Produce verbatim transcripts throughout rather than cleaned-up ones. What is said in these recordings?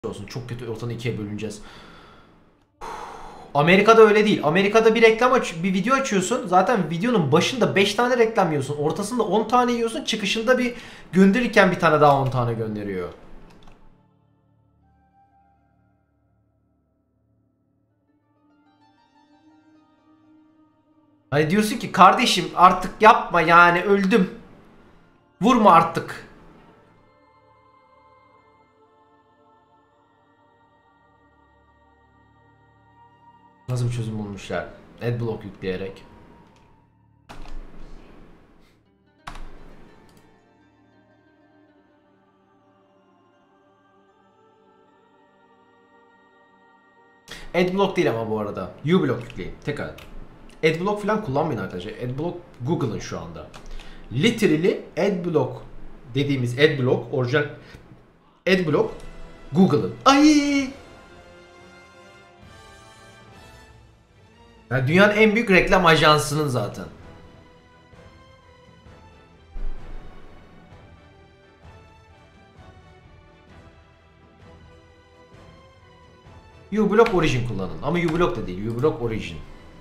olsun. Çok kötü, ortadan ikiye bölüneceğiz. Amerika'da öyle değil. Amerika'da bir reklam aç, bir video açıyorsun. Zaten videonun başında beş tane reklam yiyorsun. Ortasında on tane yiyorsun. Çıkışında bir gönderirken bir tane daha on tane gönderiyor. Hani diyorsun ki kardeşim artık yapma yani öldüm. Vurma artık. Nasıl bir çözüm bulmuşlar? Adblock yükleyerek. Adblock değil ama bu arada. uBlock yükleyin. Tekrar. Adblock falan kullanmayın arkadaşlar. Adblock Google'ın şu anda. Literally Adblock dediğimiz Adblock, orijinal Adblock Google'ın. Ay! Yani dünyanın en büyük reklam ajansının zaten. uBlock Origin kullanın. Ama uBlock da değil. uBlock Origin.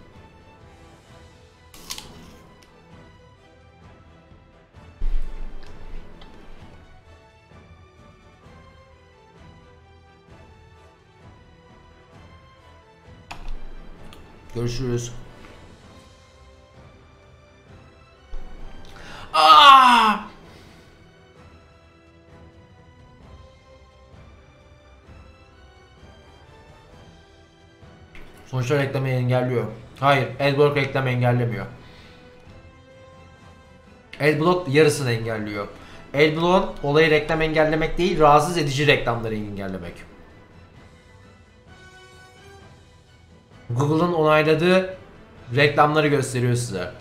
Görüşürüz. Aa! Sonuçta reklamı engelliyor. Hayır, Adblock reklamı engellemiyor. Adblock yarısını engelliyor. Adblock'un olayı reklam engellemek değil, rahatsız edici reklamları engellemek. Google'ın onayladığı reklamları gösteriyor size.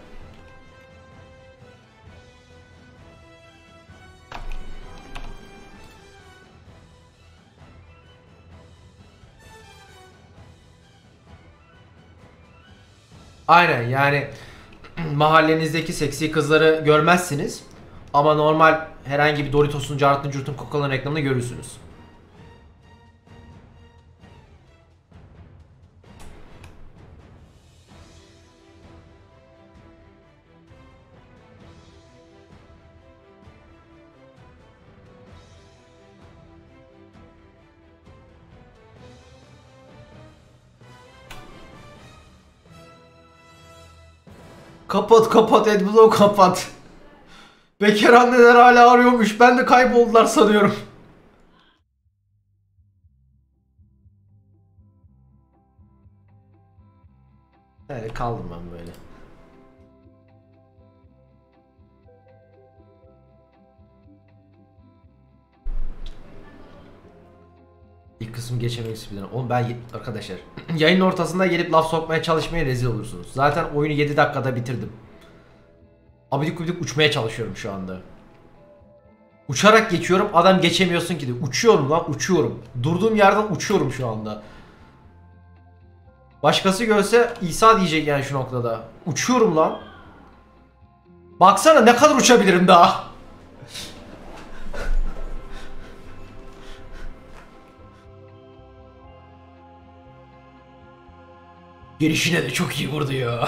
Aynen yani mahallenizdeki seksi kızları görmezsiniz ama normal herhangi bir Doritos'un, Cart'ın, Curt'un, Coca-Cola'nın reklamını görürsünüz. Kapat kapat Adblock kapat. Bekar anneler hala arıyormuş. Ben de kayboldular sanıyorum. Evet kaldım ben böyle. İlk kısmı geçemek istiyorum. Oğlum ben arkadaşlar yayının ortasında gelip laf sokmaya çalışmaya rezil olursunuz. Zaten oyunu yedi dakikada bitirdim. Abidik gubidik uçmaya çalışıyorum şu anda. Uçarak geçiyorum, adam geçemiyorsun ki de. Uçuyorum lan, uçuyorum. Durduğum yerden uçuyorum şu anda. Başkası görse İsa diyecek yani şu noktada. Uçuyorum lan. Baksana ne kadar uçabilirim daha. Gelişine de çok iyi vurdu ya.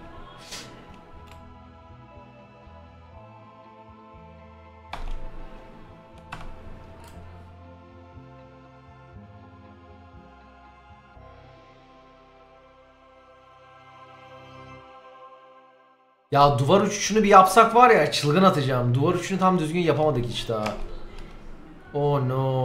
Ya duvar uçuşunu bir yapsak var ya çılgın atacağım. Duvar uçuşunu tam düzgün yapamadık hiç daha. Oh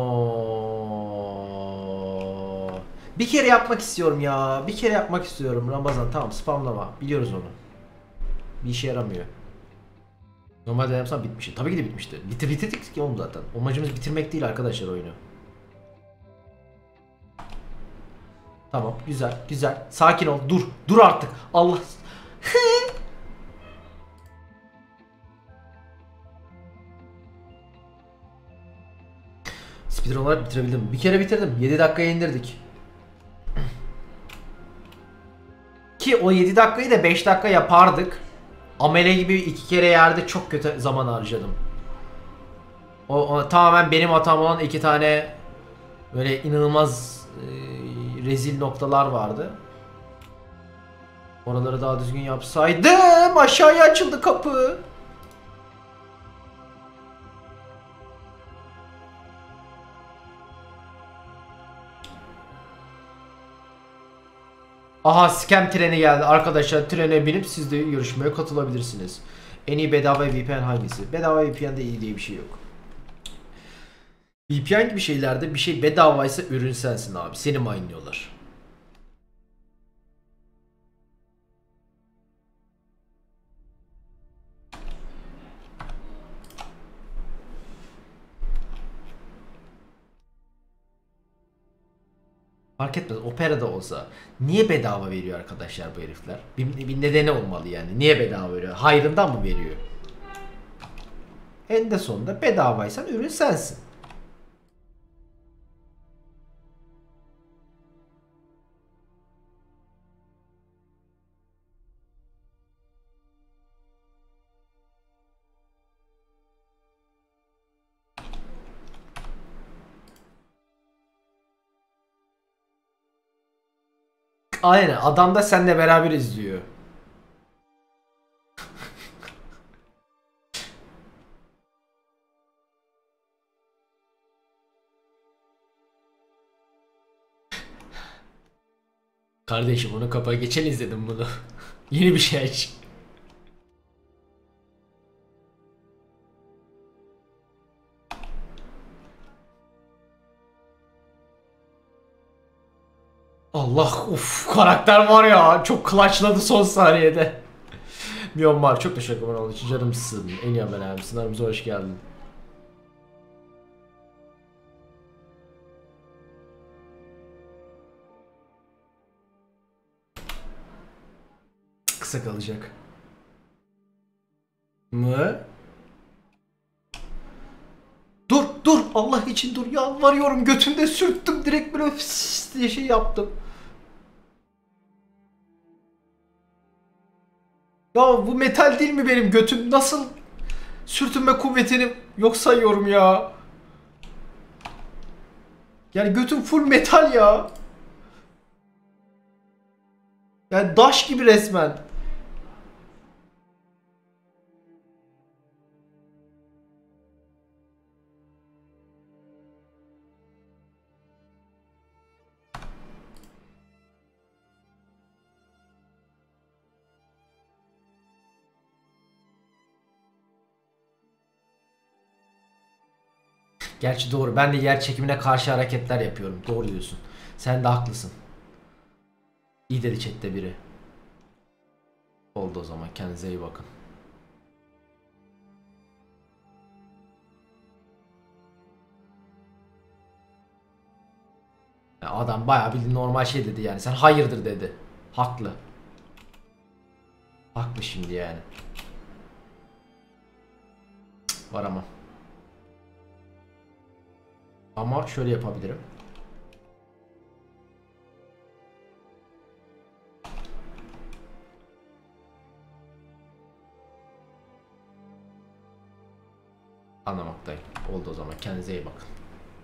no. Bir kere yapmak istiyorum ya. Bir kere yapmak istiyorum. Ramazan tamam spamlama. Biliyoruz onu. Bir işe yaramıyor. Normalde yapsam bitmişti. Tabii ki de bitmişti. Bitir bitirdik ki oğlum zaten. Amacımız bitirmek değil arkadaşlar oyunu. Tamam güzel güzel. Sakin ol. Dur. Dur artık. Allah. Speedrun olarak bitirebildim. Bir kere bitirdim. yedi dakikaya indirdik. Ki o yedi dakikayı da beş dakika yapardık. Amele gibi iki kere yerde çok kötü zaman harcadım. O, o tamamen benim hatam olan iki tane Böyle inanılmaz e, rezil noktalar vardı. Oraları daha düzgün yapsaydım. Aşağıya açıldı kapı. Aha, scam treni geldi. Arkadaşlar trene binip siz de yarışmaya katılabilirsiniz. En iyi bedava V P N hangisi? Bedava V P N'de iyi diye bir şey yok. V P N gibi şeylerde bir şey bedavaysa ürün sensin abi. Seni mine'liyorlar. Fark etmez. Opera'da olsa niye bedava veriyor arkadaşlar bu herifler? Bir, bir nedeni olmalı yani. Niye bedava veriyor? Hayrından mı veriyor? En de sonunda bedavaysan ürün sensin. Aynen, adam da seninle beraber izliyor. Kardeşim onu kapa, geçen izledim bunu. Yeni bir şey aç. Allah, uf, karakter var ya, çok clutchladı son saniyede. Myanmar, çok teşekkür ederim onun için, canımsın. En iyi haber abimsin, aramıza hoş geldin. Kısa kalacak. Mı? Dur dur, Allah için dur, yalvarıyorum, götümde sürttüm direkt, böyle fıs diye şey yaptım. Ya bu metal değil mi benim götüm? Nasıl sürtünme kuvvetini yok sayıyorum ya? Yani götüm full metal ya. Yani daş gibi resmen. Gerçi doğru. Ben de yer çekimine karşı hareketler yapıyorum. Doğru diyorsun. Sen de haklısın. İyi dedi chatte biri. Oldu o zaman. Kendinize iyi bakın. Ya adam bayağı bildiğin normal şey dedi yani. Sen hayırdır dedi. Haklı. Haklı şimdi yani. Cık, var ama. Ama şöyle yapabilirim. Anlamaktayım. Oldu o zaman. Kendinize iyi bakın.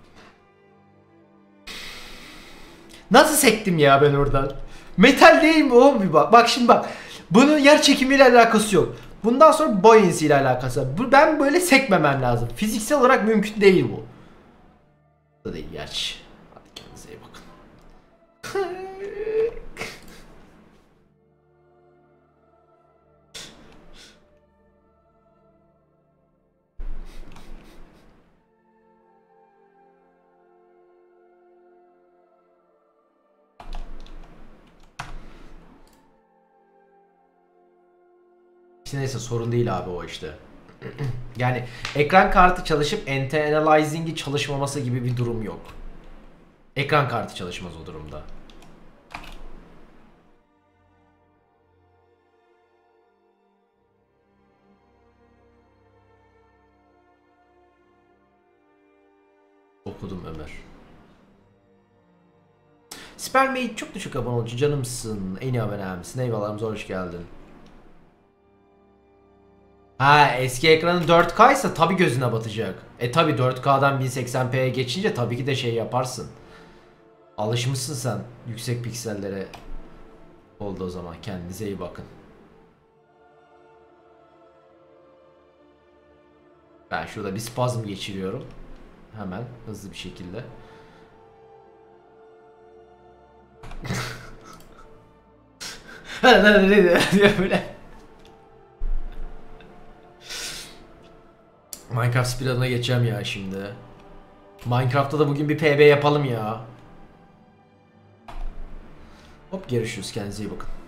Nasıl sektim ya ben oradan? Metal değil mi oğlum, bir bak. Bak şimdi bak. Bunun yer çekimiyle alakası yok. Bundan sonra buoyancy ile alakası var. Ben böyle sekmemem lazım. Fiziksel olarak mümkün değil bu. Bu da değil gerçi. Hadi kendinize iyi bakın. İşte neyse, sorun değil abi o işte. Yani ekran kartı çalışıp anti-aliasing'i çalışmaması gibi bir durum yok. Ekran kartı çalışmaz o durumda. Okudum Ömer. Spermate çok düşük abone olunca canımsın. En iyi abonemsin. Eyvallah, hoş geldin. Ha, eski ekranın dört K ise tabi gözüne batacak. E tabi dört K'dan bin seksen P'ye geçince tabii ki de şey yaparsın. Alışmışsın sen yüksek piksellere. Oldu o zaman, kendinize iyi bakın. Ben şurada bir spazm geçiriyorum. Hemen hızlı bir şekilde. Böyle. Minecraft speedrun'a geçeceğim ya şimdi. Minecraft'ta da bugün bir P B yapalım ya. Hop, görüşürüz, kendinize iyi bakın.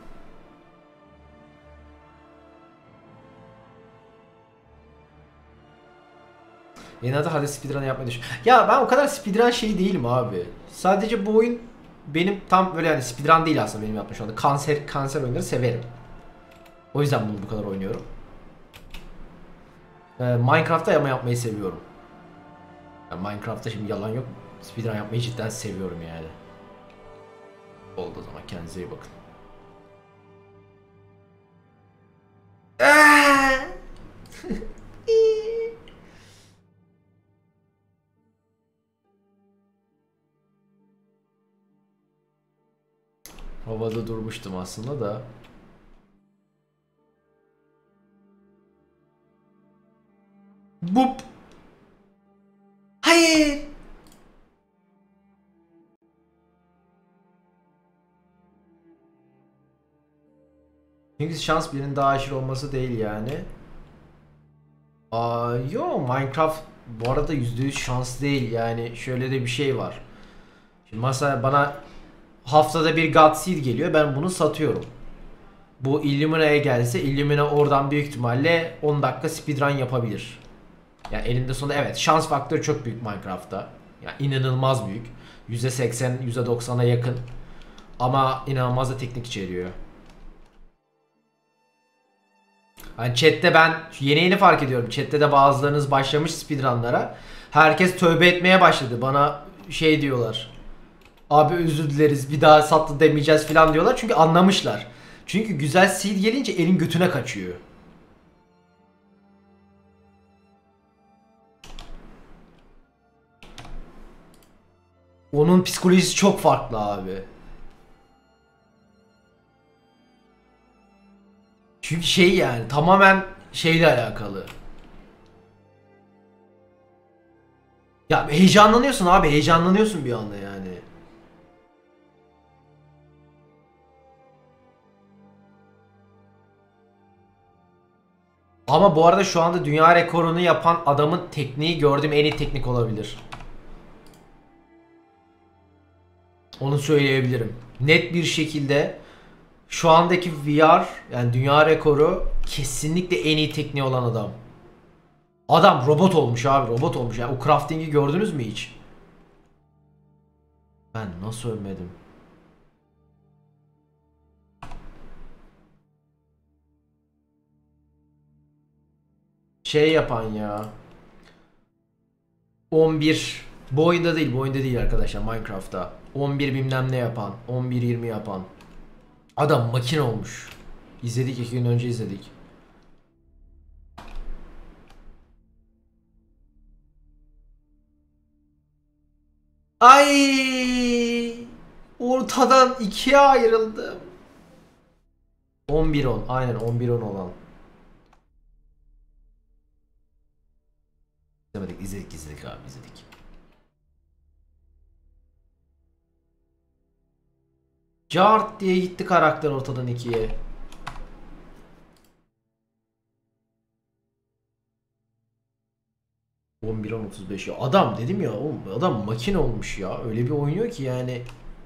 Yeni adı hadi speedrun yapmayı düşün. Ya ben o kadar speedrun şey değilim abi. Sadece bu oyun benim tam böyle, yani speedrun değil aslında benim yaptığım şu anda. Kanser kanser oyunları severim. O yüzden bunu bu kadar oynuyorum. Ee, Minecraft'ta yama yapmayı seviyorum. Yani Minecraft'ta şimdi yalan yok. Speedrun yapmayı cidden seviyorum yani. Oldu o zaman, kendinize iyi bakın. Havada durmuştum aslında da. Bup. Hayır. Çünkü şans birinin daha aşırı olması değil yani. Aa, yo, Minecraft bu arada yüzde yüz şans değil yani, şöyle de bir şey var. Şimdi mesela bana haftada bir God Seed geliyor, ben bunu satıyorum. Bu Illumina'ya gelse Illumina oradan büyük ihtimalle on dakika speedrun yapabilir. Yani elinde sonunda evet, şans faktörü çok büyük Minecraft'ta. Yani inanılmaz büyük. yüzde seksen yüzde doksana yakın. Ama inanılmaz da teknik içeriyor. Hani chatte ben yeni yeni fark ediyorum. Chatte de bazılarınız başlamış speedrunlara. Herkes tövbe etmeye başladı. Bana şey diyorlar. Abi özür dileriz, bir daha sattı demeyeceğiz falan diyorlar. Çünkü anlamışlar. Çünkü güzel seed gelince elin götüne kaçıyor. Onun psikolojisi çok farklı abi. Çünkü şey, yani tamamen şeyle alakalı. Ya heyecanlanıyorsun abi, heyecanlanıyorsun bir anda yani. Ama bu arada şu anda dünya rekorunu yapan adamın tekniği gördüğüm en iyi teknik olabilir. Onu söyleyebilirim. Net bir şekilde şu andaki V R, yani dünya rekoru, kesinlikle en iyi tekniği olan adam. Adam robot olmuş abi, robot olmuş. Yani o crafting'i gördünüz mü hiç? Ben nasıl ölmedim? Şey yapan ya. on bir, bu oyunda değil, bu oyunda değil arkadaşlar, Minecraft'ta. on bir bilmem ne yapan, on bir yirmi yapan. Adam makine olmuş. İzledik, iki gün önce izledik. Ay! Ortadan ikiye ayrıldım. on bir on, aynen on bir on olan. İzlemedik, izledik, izledik abi, izledik. Cart diye gitti karakter ortadan ikiye. on bir on otuz beş ya. Adam dedim ya oğlum, adam makine olmuş ya. Öyle bir oynuyor ki yani.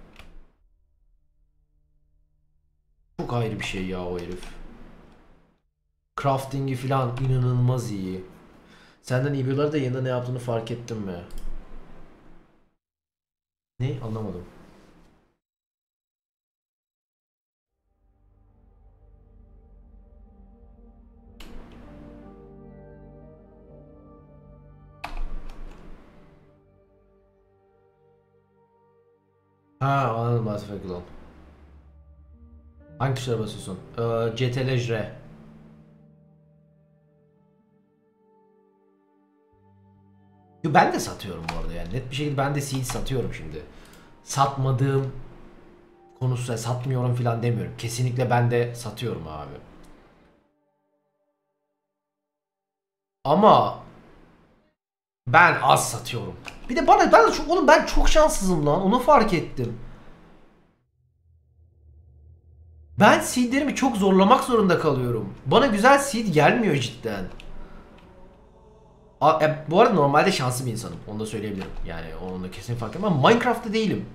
Çok ayrı bir şey ya o herif. Crafting'i falan inanılmaz iyi. Senden iyi birileri de yanında ne yaptığını fark ettin mi? Ne? Anlamadım. Ha, anladım, Mass Effect Ulan. Hangi tuşlara basıyorsun? Ee, C T R L J. Yo, ben de satıyorum bu arada yani. Net bir şekilde ben de seed satıyorum şimdi. Satmadığım konusu satmıyorum falan demiyorum. Kesinlikle ben de satıyorum abi. Ama ben az satıyorum. Bir de bana ben de çok, oğlum ben çok şanssızım lan. Onu fark ettim. Ben seedlerimi çok zorlamak zorunda kalıyorum. Bana güzel seed gelmiyor cidden. A, e, bu arada normalde şanslı bir insanım. Onu da söyleyebilirim. Yani onu da kesin fark etmem. Ama Minecraft'ta değilim.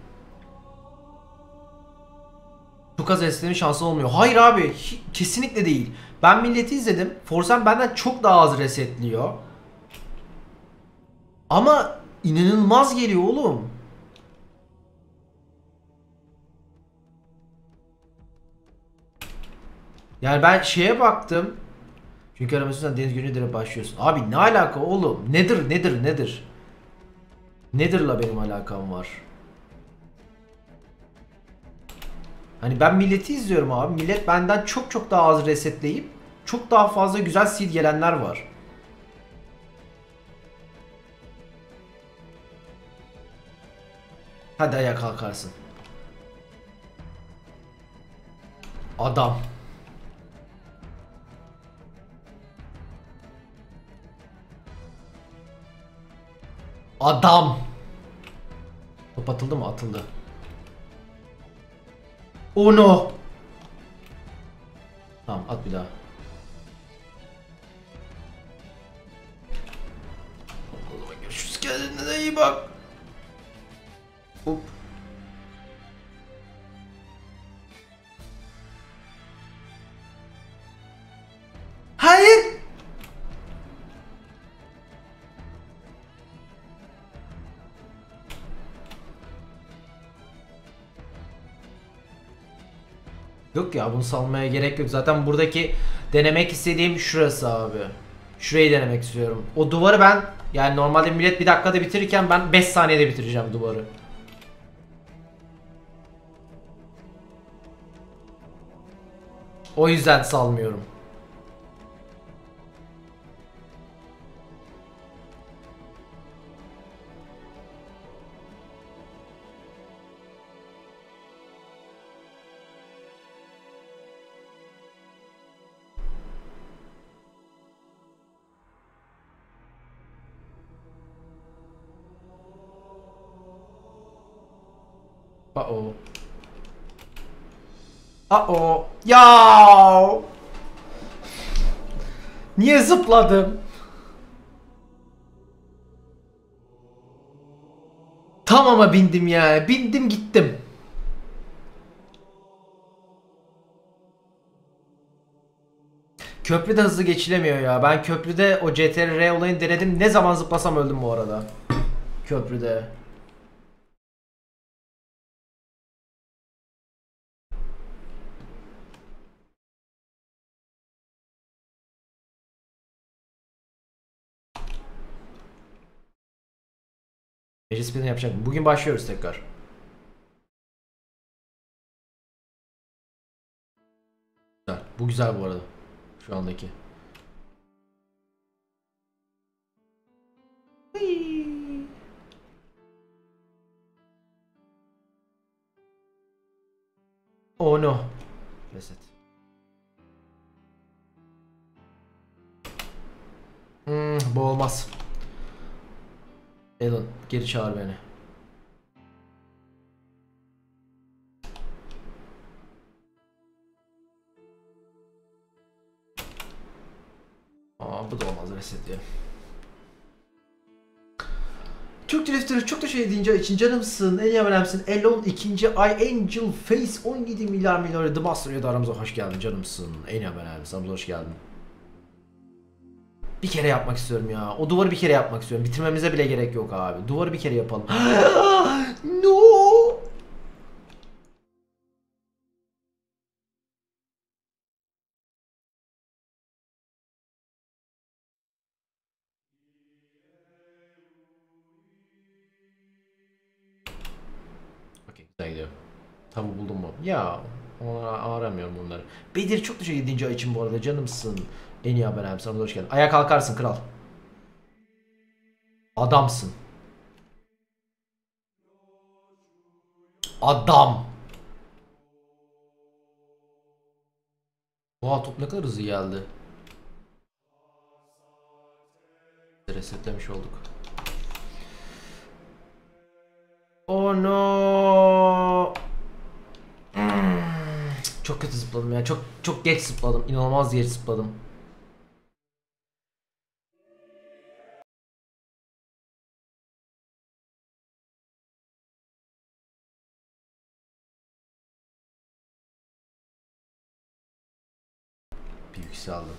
Çok az resetlerin şansı olmuyor. Hayır abi. Kesinlikle değil. Ben milleti izledim. Forsen benden çok daha az resetliyor. Ama inanılmaz geliyor oğlum. Yani ben şeye baktım. Çünkü aramasından deniz günüdere başlıyorsun. Abi ne alaka oğlum? Nedir nedir nedir? Nedir'la benim alakam var. Hani ben milleti izliyorum abi. Millet benden çok çok daha az resetleyip çok daha fazla güzel seed gelenler var. Hadi ayağa kalkarsın. Adam. Adam. Top atıldı mı? Atıldı. Oh no. Tamam at bir daha. O zaman görüşürüz. Kendine iyi bak. Hop. Hayır. Yok ya bunu salmaya gerek yok. Zaten buradaki denemek istediğim şurası abi. Şurayı denemek istiyorum. O duvarı ben yani normalde millet bir dakikada bitirirken ben beş saniyede bitireceğim duvarı. O yüzden salmıyorum. Uh-oh. Uh-oh. Ya! Niye zıpladım? Tamama bindim ya. Bindim gittim. Köprüde hızlı geçilemiyor ya. Ben köprüde o C T R L olayını denedim. Ne zaman zıplasam öldüm bu arada. Köprüde. Meclis planı yapacak mı? Bugün başlıyoruz tekrar. Güzel. Bu güzel bu arada. Şu andaki. Oh no. Reset. Hmm, bu olmaz. Alan geri çağır beni. Aa bu da olmaz reset diye. Türk Drifter çok da şey deyince için canımsın, en iyi önemlisin. Elon ikinci ay Angel Face on yedi milyar milyar The Master ya da aramıza hoş geldin canımsın. En iyi önemlisin, aramıza hoş geldin. Bir kere yapmak istiyorum ya. O duvarı bir kere yapmak istiyorum. Bitirmemize bile gerek yok abi. Duvarı bir kere yapalım. No. Okey, güzel gidiyor. Tabu buldum mu? Ya onu aramıyorum bunları. Bedir çok teşekkür yedinci ay için bu arada canımsın. En iyi haber abi sana hoş geldin. Ayağa kalkarsın kral. Adamsın. Adam. Oha, top ne kadar hızlı geldi. Resetlemiş olduk. Oh no. Hmm. Çok kötü zıpladım ya. Çok çok geç zıpladım. İnanılmaz geç zıpladım. Bir yükseldim.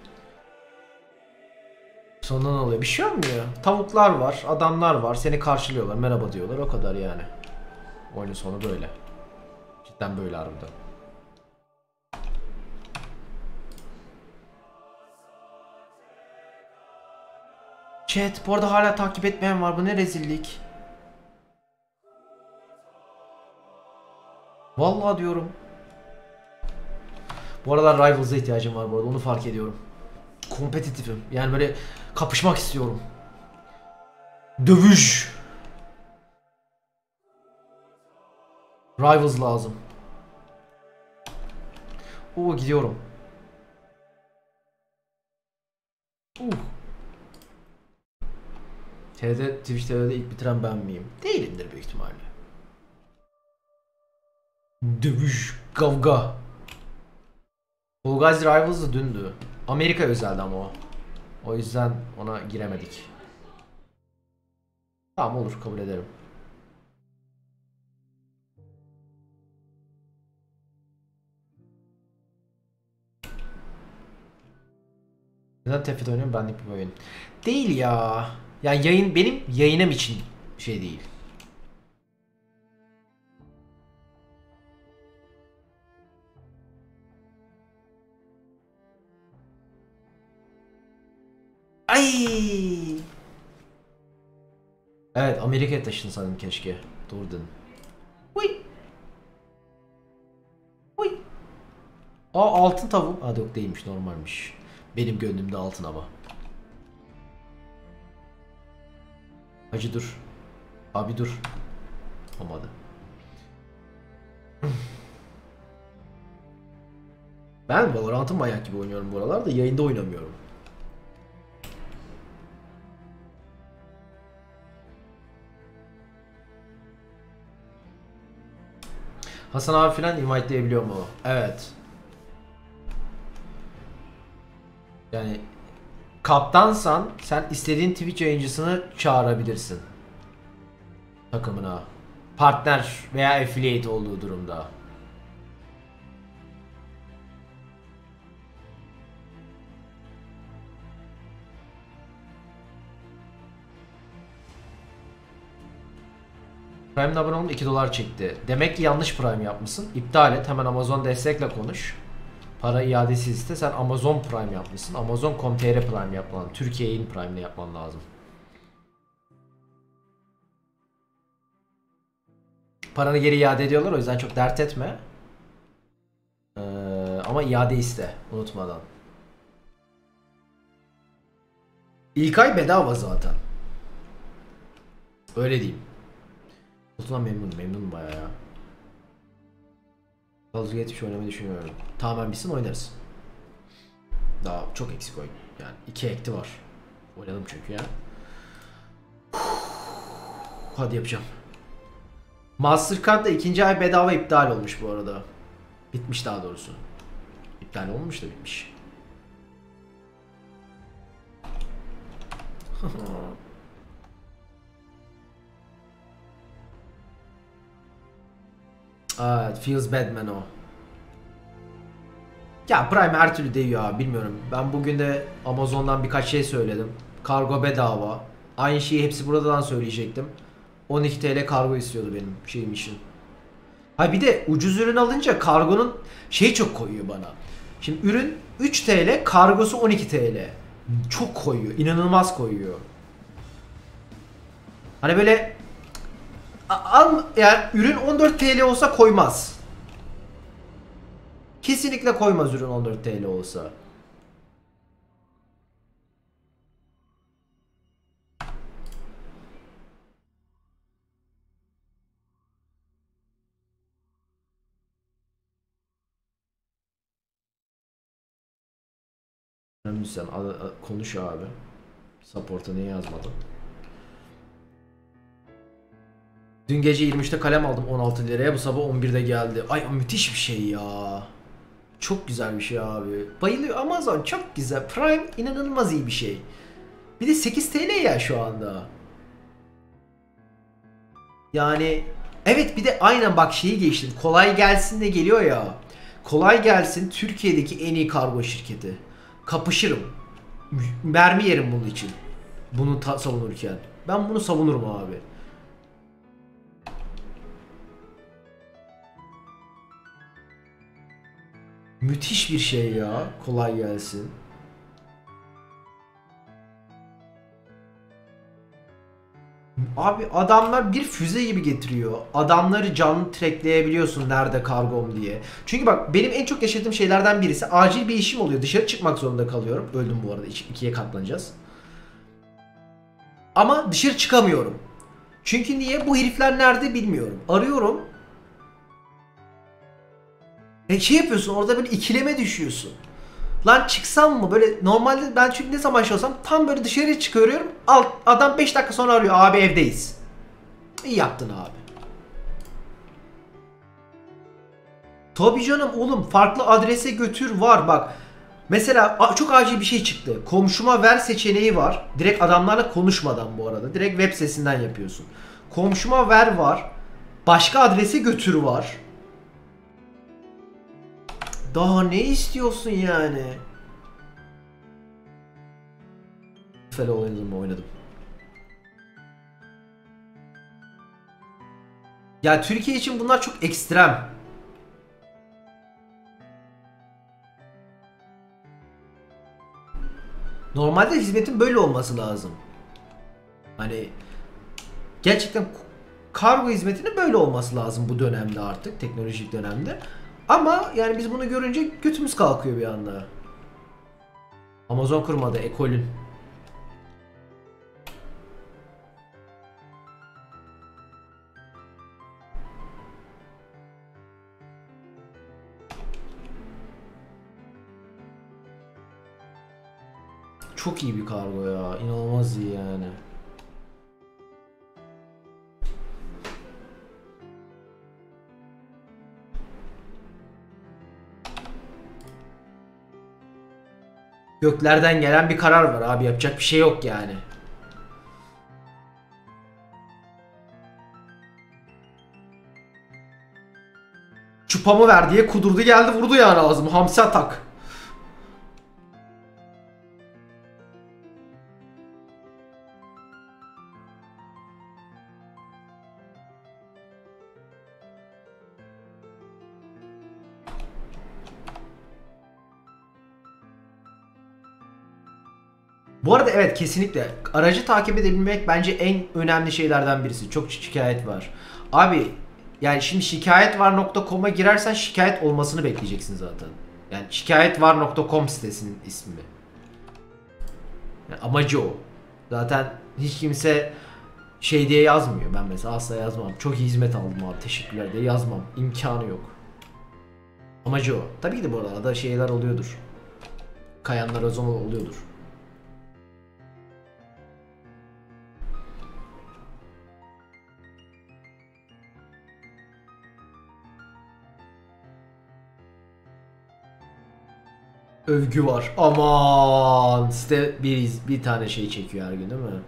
Sonra ne oluyor? Bir şey olmuyor. Tavuklar var, adamlar var. Seni karşılıyorlar, merhaba diyorlar. O kadar yani. Oyunun sonu böyle. Cidden böyle harbiden. Chat, bu arada hala takip etmeyen var. Bu ne rezillik. Vallahi diyorum. Bu aralar Rivals'a ihtiyacım var bu arada. Onu fark ediyorum. Kompetitifim. Yani böyle kapışmak istiyorum. Dövüş. Rivals lazım. Oo, gidiyorum. Uh. T R T, Twitch T V'de ilk bitiren ben miyim? Değilimdir büyük ihtimalle. Dövüş, kavga. Fall Guys Rivals da dündü. Amerika özeldi ama o. O yüzden ona giremedik. Tamam, olur, kabul ederim. Neden Tefit oynuyorum? Benlik bir oyun. Değil ya. Yani yayın benim yayınım için şey değil. Ay. Evet, Amerika'ya taşınsaydın keşke. Durdun. Uy. Uy. Aa, altın tavuk. Aa, yok değilmiş, normalmiş. Benim gönlümde altın ama. Hacı dur. Abi dur. Olmadı. Ben Valorant'ın manyak gibi oynuyorum bu aralar da yayında oynamıyorum. Hasan abi filan invite'leyebiliyor mu? Evet. Yani kaptansan sen istediğin Twitch yayıncısını çağırabilirsin takımına. Partner veya affiliate olduğu durumda. Prime'de abone olma iki dolar çekti. Demek ki yanlış Prime yapmışsın. İptal et. Hemen Amazon destekle konuş. Para iadesi iste. Sen Amazon Prime yapmışsın. Amazon nokta com nokta tr Prime yapman. Türkiye'nin Prime'ini yapman lazım. Paranı geri iade ediyorlar, o yüzden çok dert etme. Ee, ama iade iste unutmadan. İlk ay bedava zaten. Öyle diyeyim. Kutudan memnunum, memnunum bayağı ya. Baldur's Gate üç oynamayı düşünüyorum. Tamamen bitsin oynarız. Daha çok eksik oyun. Yani iki ekti var. Oynadım çünkü ya. Hadi yapacağım. Mastercard'da ikinci ay bedava iptal olmuş bu arada. Bitmiş daha doğrusu. İptal olmuş da bitmiş. Aa, feels bad man o. Ya Prime her türlü değiyor abi, bilmiyorum. Ben bugün de Amazon'dan birkaç şey söyledim. Kargo bedava. Aynı şeyi hepsi buradan söyleyecektim. on iki TL kargo istiyordu benim şeyim için. Ha bir de ucuz ürün alınca kargonun şey çok koyuyor bana. Şimdi ürün üç TL, kargosu on iki TL. Çok koyuyor, inanılmaz koyuyor. Hani böyle al yani ürün on dört TL olsa koymaz. Kesinlikle koymaz ürün on dört TL olsa. Sen konuş abi. Support'a niye yazmadın? Dün gece yirmi üçte kalem aldım on altı liraya. Bu sabah on birde geldi. Ay müthiş bir şey ya. Çok güzel bir şey abi. Bayılıyor. Amazon çok güzel. Prime inanılmaz iyi bir şey. Bir de sekiz T L ya şu anda. Yani evet, bir de aynen bak şeyi geçtim. Kolay gelsin de geliyor ya. Kolay gelsin Türkiye'deki en iyi kargo şirketi. Kapışırım. Mermi yerim bunun için. Bunu savunurken. Ben bunu savunurum abi. Müthiş bir şey ya. Kolay gelsin. Abi adamlar bir füze gibi getiriyor. Adamları canlı trackleyebiliyorsun nerede kargom diye. Çünkü bak benim en çok yaşadığım şeylerden birisi acil bir işim oluyor. Dışarı çıkmak zorunda kalıyorum. Öldüm bu arada. İkiye katlanacağız. Ama dışarı çıkamıyorum. Çünkü niye? Bu herifler nerede bilmiyorum. Arıyorum. E şey yapıyorsun, orada böyle ikileme düşüyorsun. Lan çıksam mı? Böyle normalde ben çünkü ne zaman şey olsam tam böyle dışarıya çıkıyorum. Alt, adam beş dakika sonra arıyor. Abi evdeyiz. İyi yaptın abi. Tabii canım oğlum, farklı adrese götür var bak. Mesela çok acil bir şey çıktı. Komşuma ver seçeneği var. Direkt adamlarla konuşmadan bu arada. Direkt web sitesinden yapıyorsun. Komşuma ver var. Başka adrese götür var. Daha ne istiyorsun yani? Felo oynadım mı? Oynadım. Ya Türkiye için bunlar çok ekstrem. Normalde hizmetin böyle olması lazım. Hani gerçekten kargo hizmetinin böyle olması lazım bu dönemde, artık teknolojik dönemde. Ama yani biz bunu görünce götümüz kalkıyor bir anda. Amazon kurmadı, ekolün. Çok iyi bir kargo ya. İnanılmaz iyi yani. Göklerden gelen bir karar var abi. Yapacak bir şey yok yani. Çupamı ver diye kudurdu geldi vurdu yani ağzımı. Hamsi atak. Bu arada evet, kesinlikle aracı takip edebilmek bence en önemli şeylerden birisi. Çok şikayet var. Abi yani şimdi şikayetvar nokta com'a girersen şikayet olmasını bekleyeceksin zaten. Yani şikayetvar nokta com sitesinin ismi. Yani amacı o. Zaten hiç kimse şey diye yazmıyor. Ben mesela asla yazmam. Çok iyi hizmet aldım abi, teşekkürler diye yazmam. İmkanı yok. Amacı o. Tabii ki de bu arada şeyler oluyordur. Kayanlar o zaman oluyordur. Övgü var. Aman site bir, bir tane şey çekiyor her gün değil mi?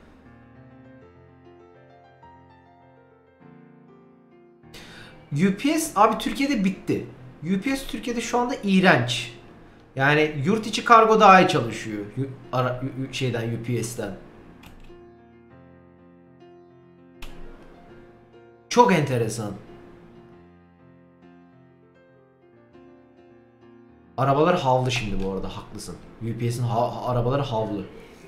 U P S abi Türkiye'de bitti. U P S Türkiye'de şu anda iğrenç. Yani yurt içi kargo daha iyi çalışıyor. Ara, şeyden U P S'ten. Çok enteresan. Arabalar havlı şimdi bu arada, haklısın. U P S'in ha arabaları havlı.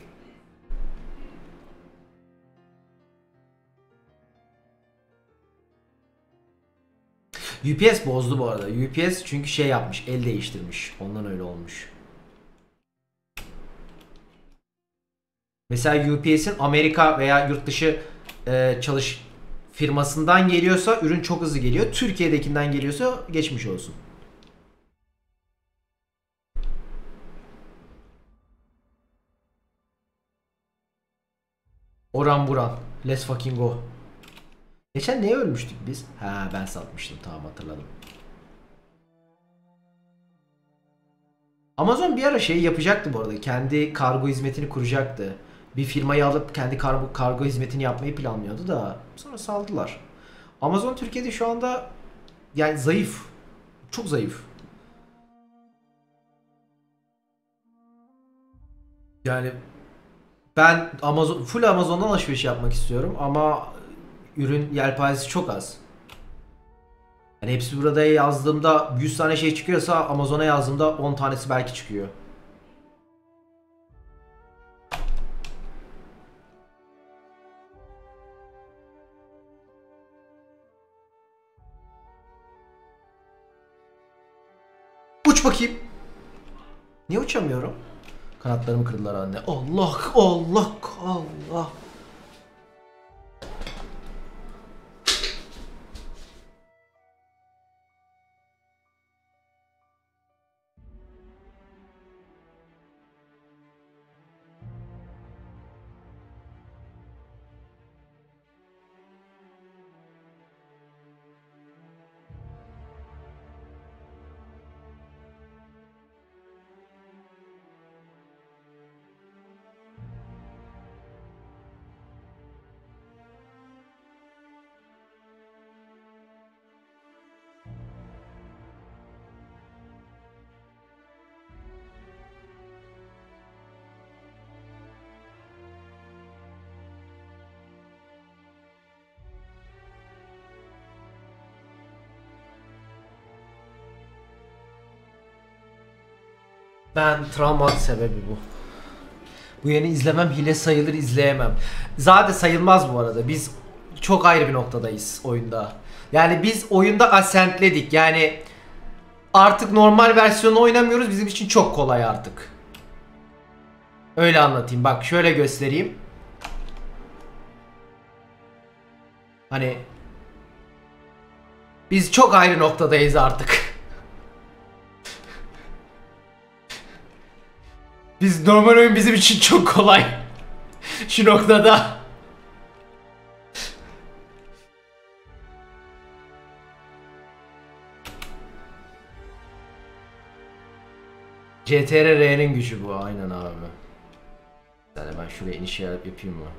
U P S bozdu bu arada. U P S çünkü şey yapmış, el değiştirmiş. Ondan öyle olmuş. Mesela U P S'in Amerika veya yurt dışı e, çalış firmasından geliyorsa ürün çok hızlı geliyor. Türkiye'dekinden geliyorsa geçmiş olsun. Oran buran. Let's fucking go. Geçen neye ölmüştük biz? Ha ben satmıştım, tamam hatırladım. Amazon bir ara şey yapacaktı bu arada. Kendi kargo hizmetini kuracaktı. Bir firmayı alıp kendi kargo, kargo hizmetini yapmayı planlıyordu da sonra saldılar. Amazon Türkiye'de şu anda yani zayıf. Çok zayıf. Yani ben Amazon full Amazon'dan alışveriş yapmak istiyorum ama ürün yelpazesi çok az. Yani hepsi burada yazdığımda yüz tane şey çıkıyorsa Amazon'a yazdığımda on tanesi belki çıkıyor. Uç bakayım. Niye uçamıyorum? Kanatlarımı kırdılar anne. Allah Allah Allah. Ben travma sebebi bu. Bu yeni izlemem hile sayılır, izleyemem. Zaten sayılmaz bu arada. Biz çok ayrı bir noktadayız oyunda. Yani biz oyunda asentledik. Yani artık normal versiyonu oynamıyoruz. Bizim için çok kolay artık. Öyle anlatayım. Bak şöyle göstereyim. Hani biz çok ayrı noktadayız artık. Biz normal oyun bizim için çok kolay. Şu noktada. C T R R'nin gücü bu, aynen abi. Yani ben şuraya iniş yapayım mı?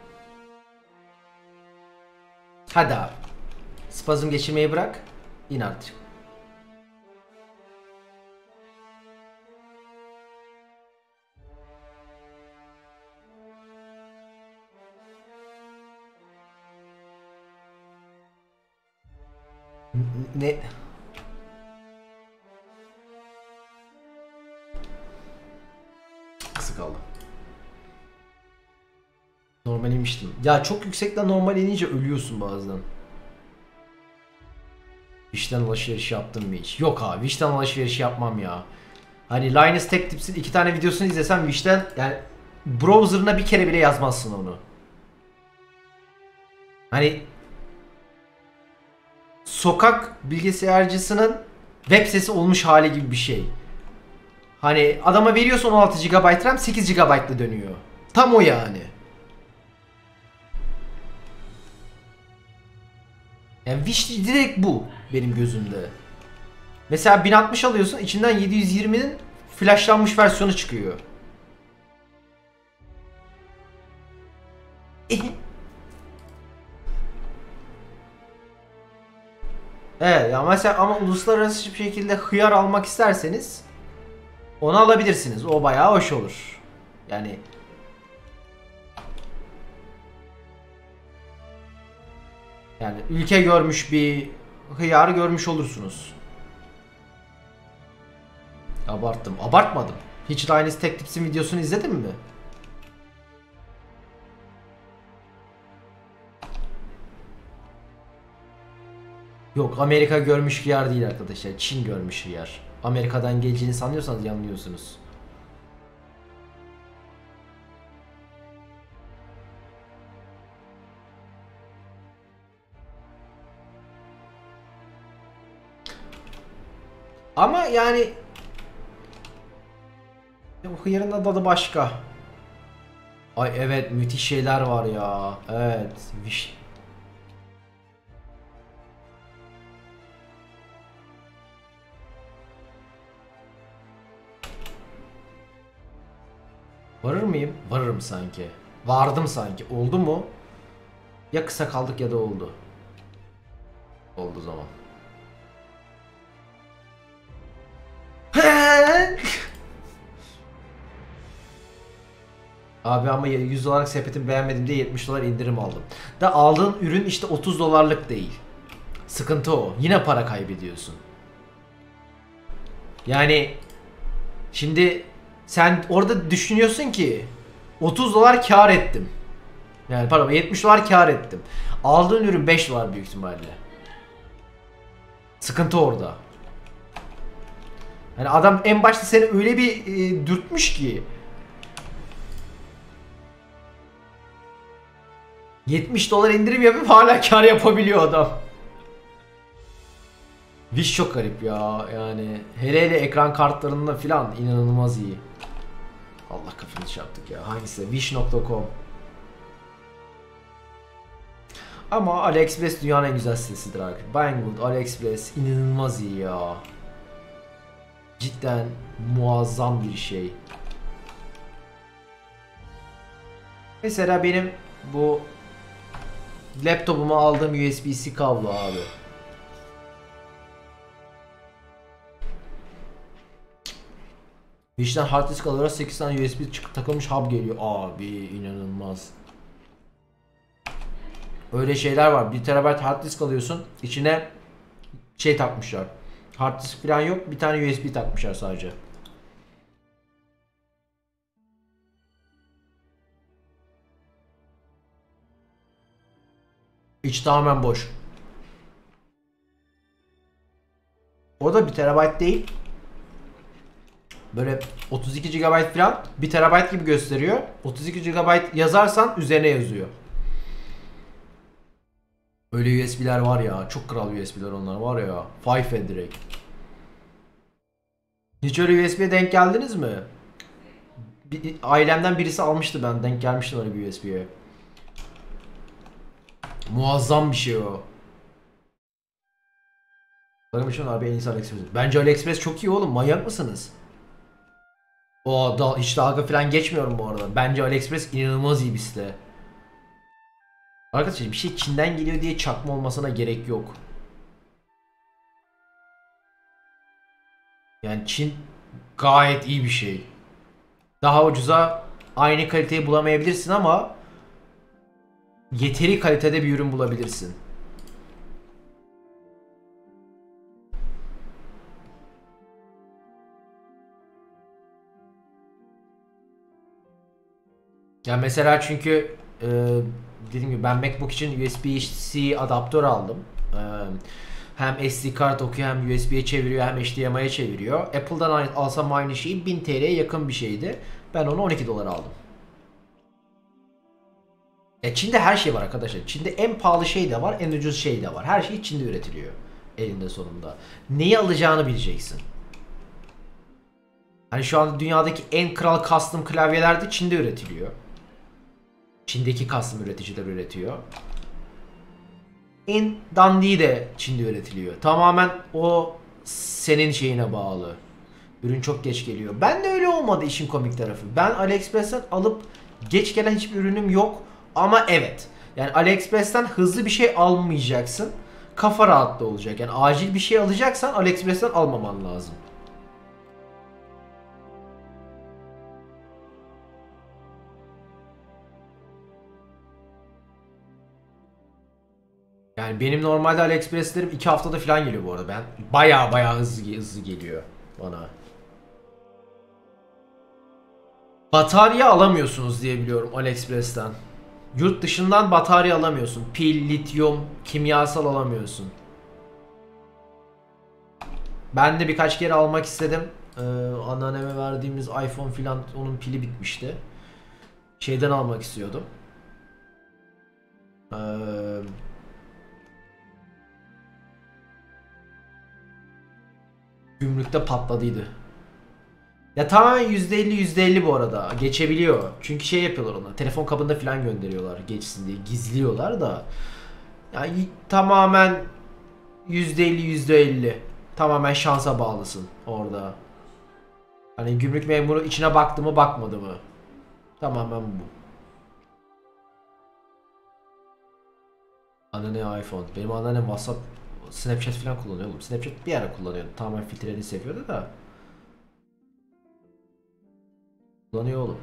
Hadi abi. Spazm geçirmeyi bırak. İn artık. Ne? Kısa kaldı. Normal inmiştim. Ya çok yüksekten normal inince ölüyorsun bazen. Vişten alışveriş yaptım mı hiç? Yok abi, vişten alışveriş yapmam ya. Hani Linus Tech Tips'in iki tane videosunu izlesem vişten, yani browser'ına bir kere bile yazmazsın onu. Hani sokak bilgisayarcısının web sitesi olmuş hali gibi bir şey. Hani adama veriyorsun on altı gigabayt RAM, sekiz gigabayt'la dönüyor. Tam o yani. Yani Wish direkt bu benim gözümde. Mesela bin altmış alıyorsun, içinden yedi yüz yirminin flashlanmış versiyonu çıkıyor. Evet ya, mesela ama uluslararası bir şekilde hıyar almak isterseniz onu alabilirsiniz. O bayağı hoş olur. Yani yani ülke görmüş bir hıyar görmüş olursunuz. Abarttım. Abartmadım. Hiç Linus Tech Tips'in videosunu izledin mi? Yok, Amerika görmüş hıyar değil arkadaşlar. Çin görmüş hıyar. Amerika'dan geleceğini sanıyorsanız yanılıyorsunuz. Ama yani bu hıyarın da tadı başka. Ay evet, müthiş şeyler var ya. Evet. Viş. Varır mıyım? Varırım sanki. Vardım sanki. Oldu mu? Ya kısa kaldık ya da oldu. Oldu zaman. Abi ama yüz dolarlık sepetimi beğenmedim diye yetmiş dolar indirim aldım. Da aldığın ürün işte otuz dolarlık değil. Sıkıntı o. Yine para kaybediyorsun. Yani şimdi sen orada düşünüyorsun ki otuz dolar kar ettim. Yani pardon, yetmiş dolar kar ettim. Aldığın ürün beş dolar büyük ihtimalle. Sıkıntı orada. Yani adam en başta seni öyle bir e, dürtmüş ki yetmiş dolar indirim yapıp hala kar yapabiliyor adam. Wish çok garip ya, yani hele hele ekran kartlarında filan inanılmaz iyi. Allah, kafanı şey yaptık ya. Hangisi? wish nokta com. Ama AliExpress dünyanın en güzel sitesidir arkadaşlar. Banggood, AliExpress inanılmaz iyi ya. Cidden muazzam bir şey. Mesela benim bu laptopuma aldığım U S B-C kablo abi. Wish'ten hard disk alarak sekiz tane U S B takılmış hub geliyor. Abi inanılmaz. Öyle şeyler var. bir terabayt hard disk alıyorsun. İçine şey takmışlar. Hard disk falan yok. Bir tane U S B takmışlar sadece. İç tamamen boş. O da bir terabayt değil. Böyle otuz iki gigabayt falan, bir terabayt gibi gösteriyor. otuz iki gigabayt yazarsan üzerine yazıyor. Öyle U S B'ler var ya. Çok kral U S B'ler onlar var ya. Five direkt. Hiç öyle U S B'ye denk geldiniz mi? Bir, ailemden birisi almıştı, ben denk gelmiştim öyle bir U S B'ye. Muazzam bir şey o. Bakın şu abi, en iyisi AliExpress. Bence AliExpress çok iyi oğlum. Manyak mısınız? O da hiç dalga falan geçmiyorum bu arada. Bence AliExpress inanılmaz iyi bir site. Arkadaşlar bir şey Çin'den geliyor diye çakma olmasına gerek yok. Yani Çin gayet iyi bir şey. Daha ucuza aynı kaliteyi bulamayabilirsin ama yeteri kalitede bir ürün bulabilirsin. Ya mesela çünkü e, dediğim gibi ben MacBook için U S B-C adaptör aldım. E, hem S D kart okuyor, hem U S B'ye çeviriyor, hem H D M I'ye çeviriyor. Apple'dan aynı, alsam aynı şeyi bin T L'ye yakın bir şeydi. Ben onu on iki dolar aldım. E Çin'de her şey var arkadaşlar. Çin'de en pahalı şey de var, en ucuz şey de var. Her şey Çin'de üretiliyor. Elinde sonunda. Neyi alacağını bileceksin. Hani şu anda dünyadaki en kral custom klavyeler de Çin'de üretiliyor. Çin'deki custom üreticiler üretiyor. En dandiği de Çin'de üretiliyor. Tamamen o senin şeyine bağlı. Ürün çok geç geliyor. Ben de öyle olmadı işin komik tarafı. Ben AliExpress'ten alıp geç gelen hiçbir ürünüm yok. Ama evet. Yani AliExpress'ten hızlı bir şey almayacaksın. Kafa rahatlığı olacak. Yani acil bir şey alacaksan AliExpress'ten almaman lazım. Yani benim normalde AliExpress'lerim iki haftada falan geliyor bu arada. Ben baya baya hızlı hızlı geliyor bana. Batarya alamıyorsunuz diye biliyorum AliExpress'ten. Yurt dışından batarya alamıyorsun. Pil, lityum, kimyasal alamıyorsun. Ben de birkaç kere almak istedim. Ee, anneanneme verdiğimiz iPhone filan, onun pili bitmişti. Şeyden almak istiyordum. Ee, gümrükte patladıydı. Ya tamamen yüzde elli yüzde elli bu arada. Geçebiliyor. Çünkü şey yapıyorlar ona. Telefon kabında falan gönderiyorlar geçsin diye. Gizliyorlar da. Yani tamamen yüzde elli yüzde elli. Tamamen şansa bağlısın orada. Hani gümrük memuru içine baktı mı bakmadı mı? Tamamen bu. Anneanne iPhone. Benim anneannem WhatsApp, Snapchat falan kullanıyor oğlum. Snapchat bir ara kullanıyordu. Tamamen filtrelerini seviyordu da. Kullanıyor oğlum.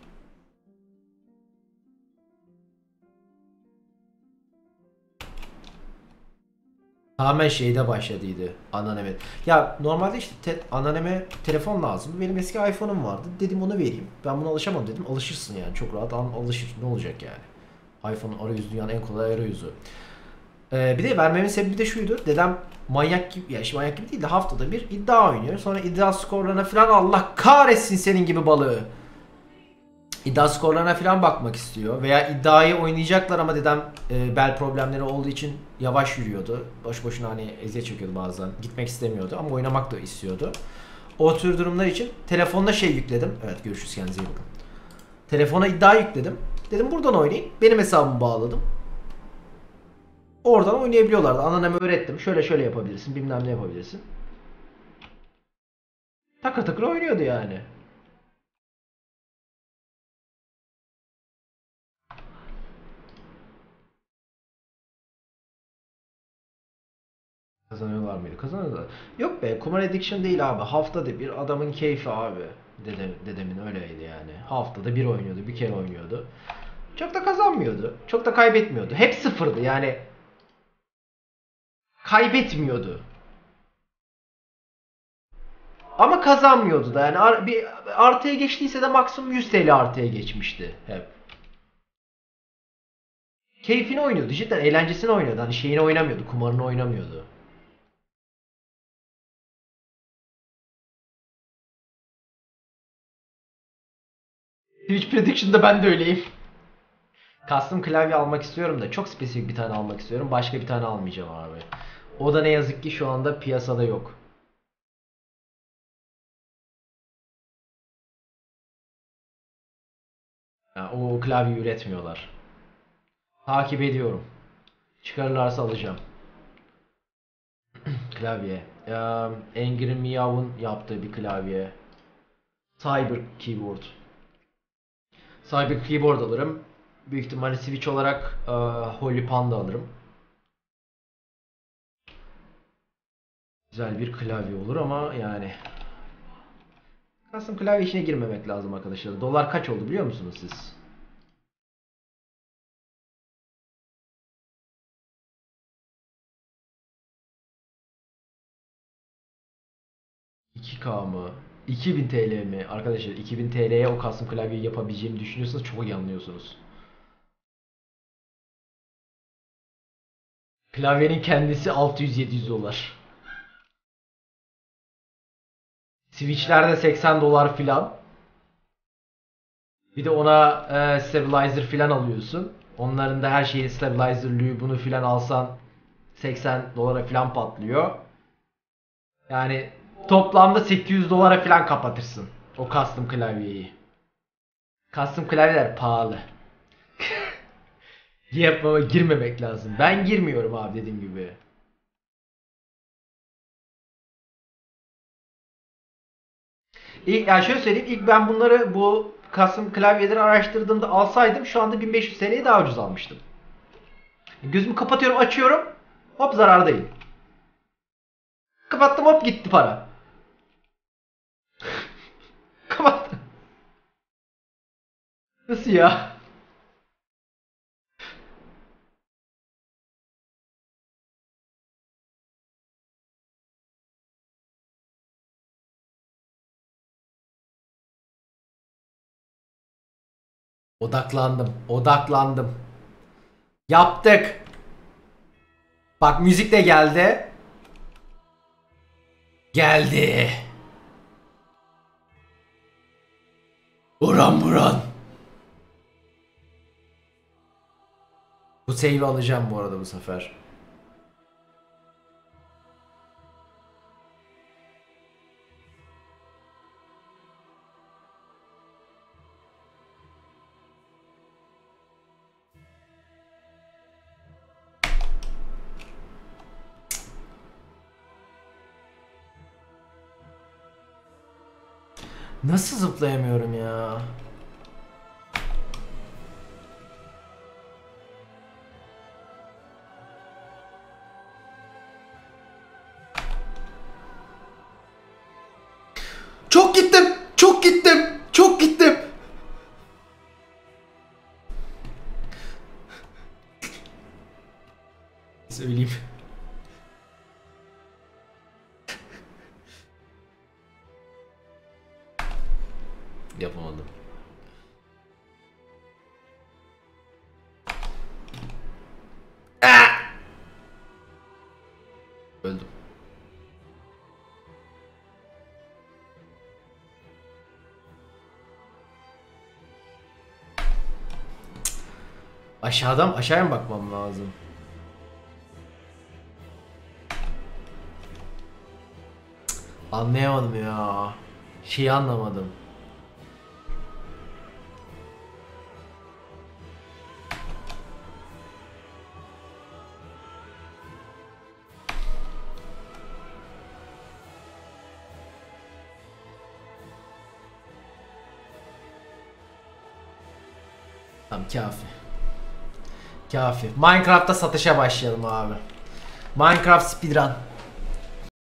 Tamamen şeyde başladıydı anneanneme. Ya normalde işte te, anneanneme telefon lazım. Benim eski iPhone'um vardı. Dedim onu vereyim. Ben buna alışamam dedim. Alışırsın yani. Çok rahat al, alışır. Ne olacak yani? iPhone arayüzü dünyanın en kolay arayüzü. Ee, bir de vermemin sebebi de şuydu. Dedem manyak gibi, ya işte manyak gibi değil de haftada bir iddia oynuyor. Sonra iddia skorlarına falan Allah kahretsin senin gibi balığı. İddia skorlarına falan bakmak istiyor. Veya iddiayı oynayacaklar ama dedem e, bel problemleri olduğu için yavaş yürüyordu. Boş boşuna hani eziyet çekiyordu bazen. Gitmek istemiyordu ama oynamak da istiyordu. O tür durumlar için telefonda şey yükledim. Evet görüşürüz, kendinize iyi bakın. Telefona iddia yükledim. Dedim buradan oynayın. Benim hesabımı bağladım. Oradan oynayabiliyorlardı. Anneanneme öğrettim. Şöyle şöyle yapabilirsin. Bilmem ne yapabilirsin. Takır takır oynuyordu yani. Kazanıyorlar mıydı? Kazanıyorlar. Yok be, kumar addiction değil abi. Haftada bir adamın keyfi abi. Dedem, dedemin öyleydi yani. Haftada bir oynuyordu, bir kere oynuyordu. Çok da kazanmıyordu. Çok da kaybetmiyordu. Hep sıfırdı yani. Kaybetmiyordu. Ama kazanmıyordu da yani ar- bir artıya geçtiyse de maksimum yüz T L artıya geçmişti hep. Keyfini oynuyordu, cidden eğlencesini oynuyordu. Hani şeyini oynamıyordu, kumarını oynamıyordu. Twitch Prediction'da ben de öyleyim. Custom klavye almak istiyorum da çok spesifik bir tane almak istiyorum. Başka bir tane almayacağım abi. O da ne yazık ki şu anda piyasada yok. Yani o klavye üretmiyorlar. Takip ediyorum. Çıkarırlarsa alacağım. Klavye. Ee, Angry Meow'un yaptığı bir klavye. Cyber Keyboard. Cyber Keyboard alırım. Büyük ihtimalle Switch olarak e, Holy Panda alırım. Güzel bir klavye olur ama yani custom klavye işine girmemek lazım arkadaşlar. Dolar kaç oldu biliyor musunuz siz? iki K mı? iki bin T L mi? Arkadaşlar iki bin T L'ye o custom klavyeyi yapabileceğimi düşünüyorsanız çok yanılıyorsunuz. Klavyenin kendisi altı yüz yedi yüz dolar. Switch'lerde seksen dolar filan. Bir de ona e, stabilizer filan alıyorsun. Onların da her şeyi stabilizer'lüğü bunu filan alsan seksen dolara filan patlıyor. Yani toplamda sekiz yüz dolara filan kapatırsın o custom klavyeyi. Custom klavyeler pahalı. Yapmama girmemek lazım. Ben girmiyorum abi dediğim gibi. İlk, yani şöyle söyleyeyim, ilk ben bunları bu custom klavyeleri araştırdığımda alsaydım şu anda bin beş yüz T L'yi daha ucuz almıştım. Gözümü kapatıyorum, açıyorum. Hop zarardayım. Kapattım, hop gitti para. Kapattım. Nasıl ya? Odaklandım. Odaklandım. Yaptık. Bak müzik de geldi. Geldi. Buran buran. Bu save'i alacağım bu arada bu sefer. Nasıl zıplayamıyorum ya? Çok gittim. Çok gittim. Çok gittim. Söyleyeyim. Yapamadım. Ah! Öldüm. Aşağıdan aşağıya mı bakmam lazım? Anlayamadım ya. Şeyi anlamadım. Tamam, kafi. Kafi. Minecraft'ta satışa başlayalım abi. Minecraft speedrun.